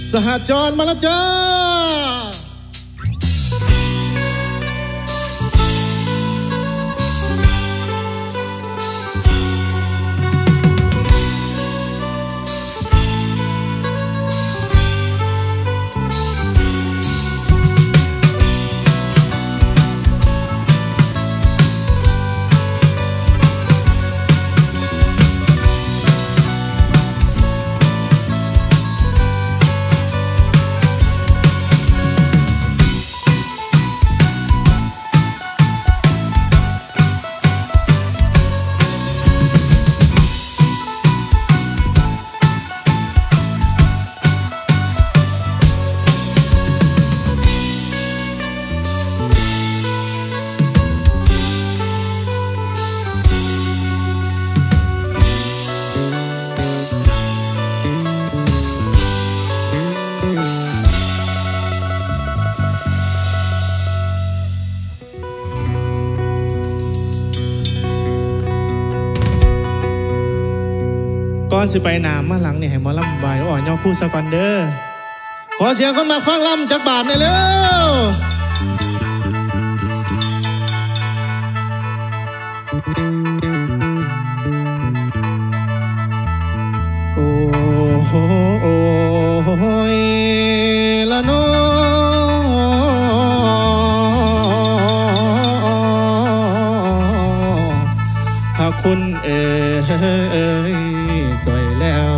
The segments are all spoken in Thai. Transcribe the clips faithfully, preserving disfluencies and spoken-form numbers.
สหจรมาแล้วจ้าก่อนสิไปหนามมาหลังเนี่ยให้หมอลำใบอ่อนย่อคู่สกอนเดอร์ขอเสียงคนมาฟังลำจากบาทหน่อยเร็วโอ้โหโอ้ยละน้อหากคุณเอ๋ยสวยแล้ว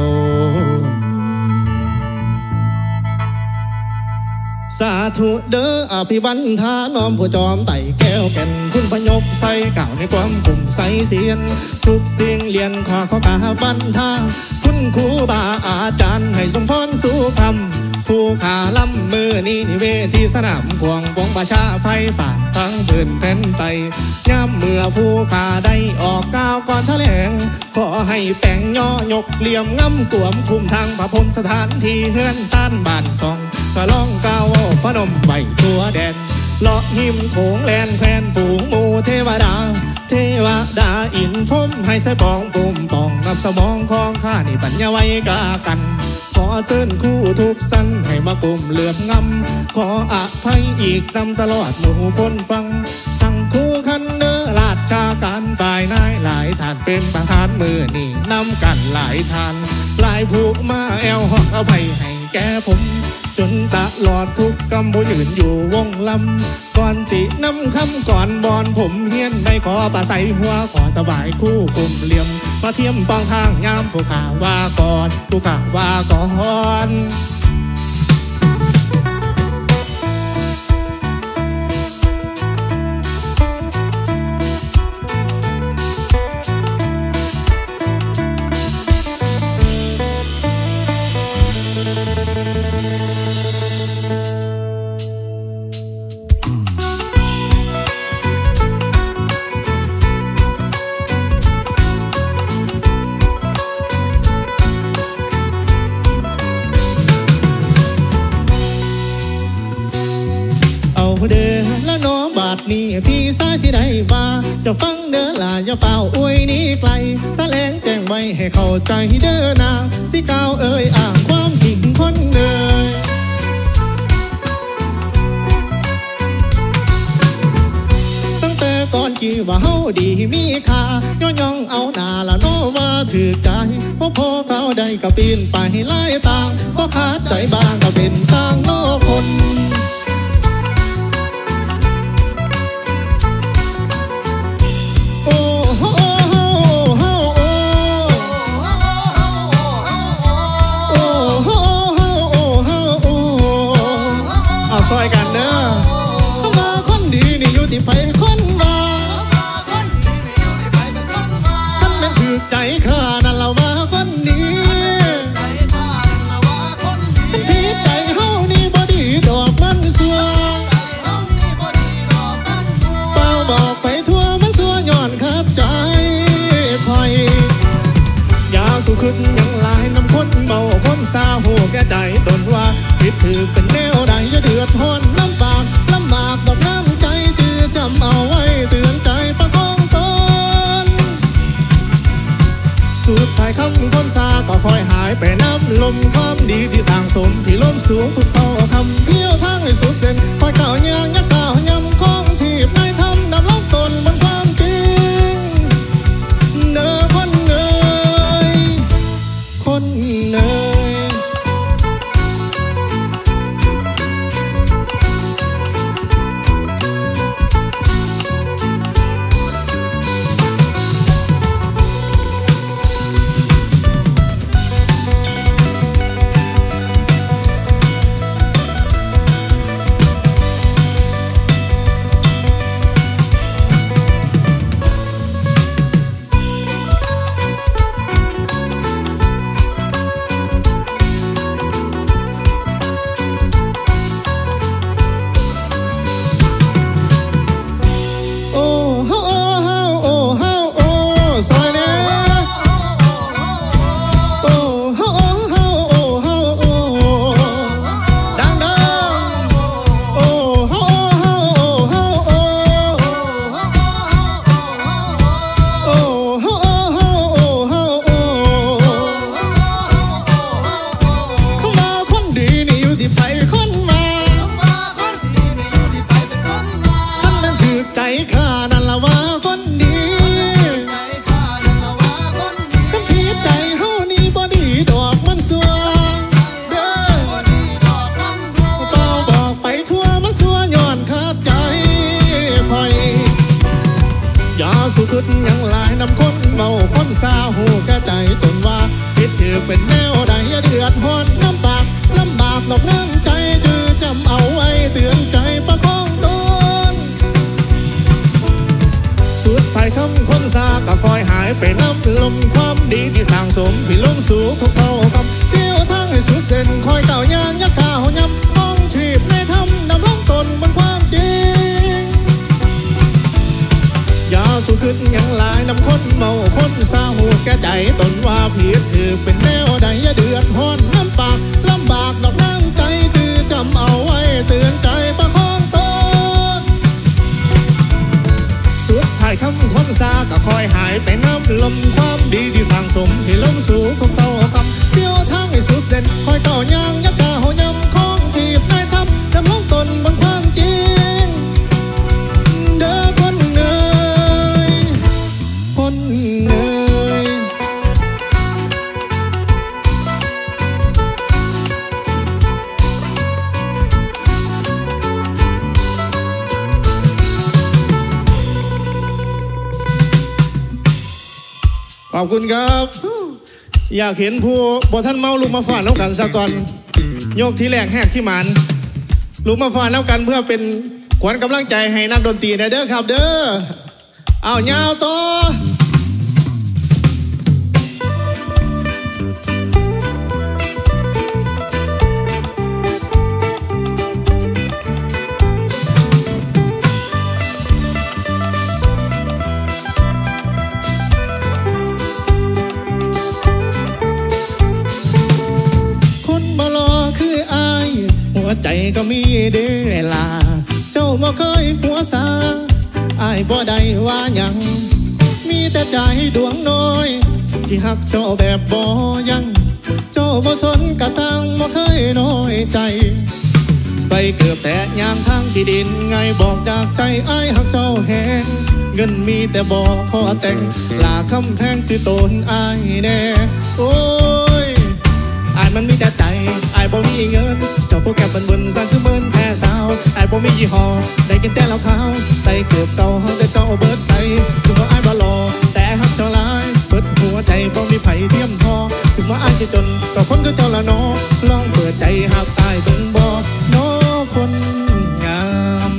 สาธุเด้ออภิวันทาน้อมผู้จอมไต่แก้วแก่นคุณพยกใส่เก่าในความกลุ่มใส่เสียนทุกสิ่งเรียนขอขอกาบันทาคุณครูบาอาจารย์ให้สมพรสู่คำผู้ขาล้ำมือนี้นิเวศที่สนามกวงปวงประชาไฟฝ่าทั้งพื้นแผ่นไตย่ำเมื่อผู้ขาได้ออกก้าวก่อนแถลงขอให้แป้งย่อยกเหลี่ยมง่ำกวมคุมทางพระพลสถานที่เฮือนซ่านบ้านซองก็ล่องก้าวพนมใบตัวแดนเลาะหิมโขงแลนแควนฝูงหมู่เทวดาเทวดาอินพรมให้ใส่ปองปุ่มปองกับสมองของข้านี่ปัญญาไว้กากันขอเชิญคู่ทุกสั้นให้มากลุ่มเหลือบงำขออภัยอีกซ้ำตลอดหมู่คนฟังทั้งคู่คันเนื้อราชาการฝ่ายนายหลายท่านเป็นประธานมือนี่นำกันหลายท่านหลายผูกมาแอวหอกอภัยให้แก่ผมจนตลอดทุกกำบุยืนอยู่วงลำก่อนสินำคำก่อนบอนผมเฮียนได้ขอปะใสหัวขอตะบายคู่คุมเหลี่ยมมาเทียมปองทางยามผู้ข่าว่าก่อนผู้ข่าว่าก่อนเด้อและน้องบาดนี้พี่สายสิได้ว่าจะฟังเด้อล่ะอย่าเป่าอวยนี้ไกลตะแลงแจ้งไว้ให้เข้าใจเด้อนางสิก้าวเอ่ยอ่างความจริงคนเด้อตั้งแต่ก่อนกี่ว่าเฮาดีมีค่าย่อย่องเอาหน้าละโนว่าถือใจเพราะพอเขาได้ก็ปีนไปไล่ต่างก็ขาดใจบางก็เป็นทางโลกคนซอยกันเด้อเข้ามาคนดีนี่อยู่ที่ไฟคนว่าท่านเป็นถือใจข้านั่นละว่าคนนี้ท่านผิดใจเฮานี่บ่ดีดอกมันสัวเปล่าบอกไปทั่วมันสัวย้อนขาดใจคอยอย่าสู้ขึ้นยังลายน้ำคนเบาคนซาหูแก่ใจตนว่าผิดถือเป็นแนวใดจะเดือดร้อนลำบากลำบากดอกน้ำใจจือจำเอาไว้เตือนใจประคองตนสุดท้ายคำคนซาก็คอยหายไปน้ำลมความดีที่สร้างสมที่ล้มสูงทุกเสาคำเที่ยวทางให้สุดเส้นคอยก้าวยางยักก้าวยำคองชีพในธรรมดำล้ตนบนความจริงเนอคนเนยคนเนยสุขึ้นยังหลายน้ำคนเมาคนซาหูแก่ใจตนว่าผิดถือเป็นแนวใดเดือดร้อนน้ำปากลำบากหลอกน้ำใจจือจำเอาไว้เตือนใจประคองตนสุดท้ายคำคนซาก็คอยหายไปน้ำลมความดีที่สร้างสมที่ล้มสู่ทุกเสาคำเที่ยวทางให้สุดเส้นคอยก้าวยางยักก้าวยำต้องชีพในธรรมดำล้ตนบนความจริงยาสู้ขึ้นยังหลายน้ำคนเมาคนซาหูแก่ใจตนว่าผิดถือเป็นแนวใดเดือดร้อนน้ำปากลำบากดอกน้ำใจจือจำเอาไว้เตือนใจประคองตนสุดท้ายคำคนซาก็คอยหายไปน้ำลมความดีที่สร้างสมที่ล้มสู่ทุกเสาคำเที่ยวทางให้สุดเส้นคอยก้าวยางยักก้าวยำคองจีบในธรรมดำล้ตนบนความจริงเด้อคนเนยคนเนยขอบคุณครับอยากเห็นผู้บ่ท่านเมาลุกมาฟาดแล้วกันสักก่อนโยกที่แรกแหกที่มันลุกมาฟาดแล้วกันเพื่อเป็นขวัญกำลังใจให้นักดนตรีนะเด้อครับเด้อเอายาวต่อใจก็มีเดลาเจ้าบ่เคยหัวซาอายบ่ได้ว่าหยังมีแต่ใจดวงน้อยที่หักเจ้าแบบบ่ยังเจ้าบ่สนกะสร้างบ่เคยน้อยใจใส่เกือบแต่ยามทางที่ดินไงบอกจากใจอายหักเจ้าแหงเงินมีแต่บ่พอแต่งลาคำแพงสิโตนอายแน่โอ้ยอายมันมีแต่ใจอายบ่มีเงินเจ้าพวกแกบันบนสร้างคือเมินแพ้สาวอายบ่มียี่ห้อได้กินแต่เหล้าขาวใส่เกือบเก่าเฮาแต่เจ้าเบิดใจถึงว่าอายบ่หล่อแต่หักเจ้าหลายเปิดหัวใจบ่มีไผเทียมทอถึงว่าอายสิจนก็คนคือเจ้าละน้อลองเปิดใจหักอายเบิ่งบ่น้อคนงาม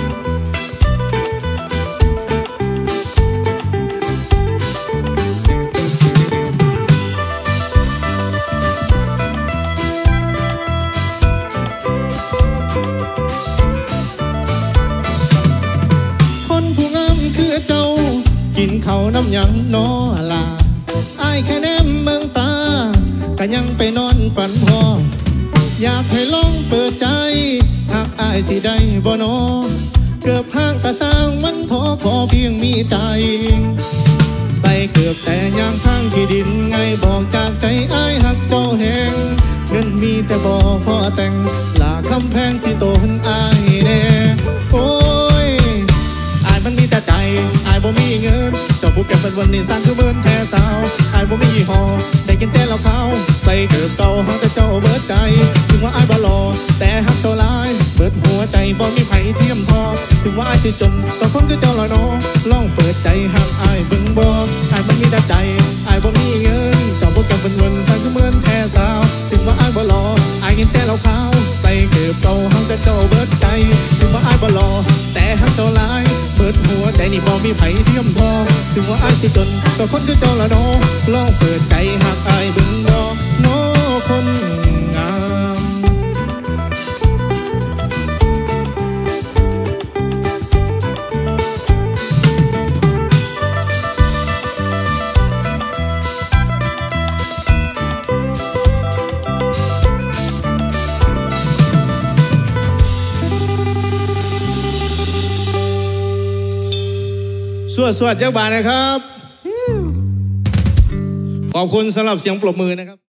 เจ้ากินเขาน้ำยังนอลาอายแค่แนมเมืองตาก็ยังไปนอนฝันพออยากให้ลองเปิดใจหากอายสิได้บ่นอเกือบห้างกะสร้างมันท้อขอเพียงมีใจใส่เกือบแต่ยางทางที่ดินไงบอกแต่บ่พอแต่งลาคำแพงสิโตนอายแน่โอ้ยอายมันมีแต่ใจอายบ่มีเงินเจ้าผู้แก่เป็นวันนี้สร้างคือเบิร์นแท้สาวอายบ่มียี่ห้อได้กินแต่เหล้าขาวใส่เกือบเก่าหาแต่เจ้าเบิดใจถึงว่าอายบ่หล่อแต่ฮักเจ้าหลายเบิดหัวใจบ่มีไผเทียมทอถึงว่าอายสิจนก็คนคือเจ้าลอยน้องลองเปิดใจหักอายเบิ่งบ่อายมันมีแต่ใจอายบ่มีเงินเจ้าผู้แก่เป็นวันสร้างคือเบิร์นแท้สาวถึงว่าอายบ่หล่ออายกินแต่เหล้าขาวใส่เกือบเก่าหาแต่เจ้าเบิดใจถึงว่าอายบ่หล่อแต่ฮักเจ้าหลายเบิดหัวใจนี่บ่มีไผเทียมทอถึงว่าอายสิจนก็คนคือเจ้าละน้องลองเปิดใจหักอายเบิ่งบ่โน้คนงามสวดสวดเจ้าบ่าวนะครับขอบคุณสำหรับเสียงปรบมือนะครับ